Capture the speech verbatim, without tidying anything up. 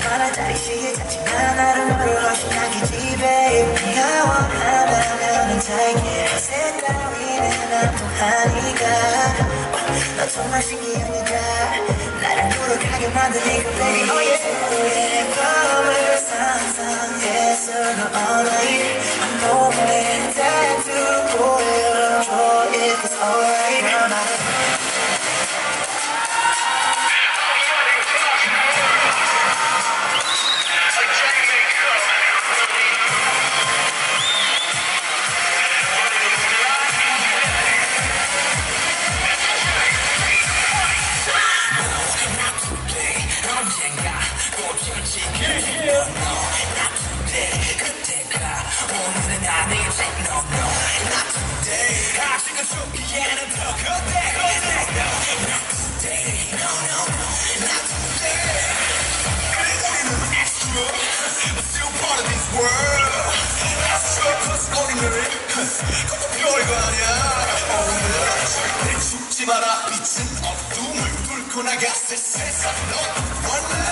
하나짜리 시계잖지만 하루를 허심탄기지 babe 네가 원한다면 잘게 새 따위는 안 통하니까 너 정말 신기한 여자 나를 노력하게 만드니까 baby oh yeah 우리의 꿈을 상상해서 너 all night I'm going tattoo 보여줘 if it's alright girl 나를 죽지 마라 빛은 어둠을 뚫고 나갔을 세상 너 원래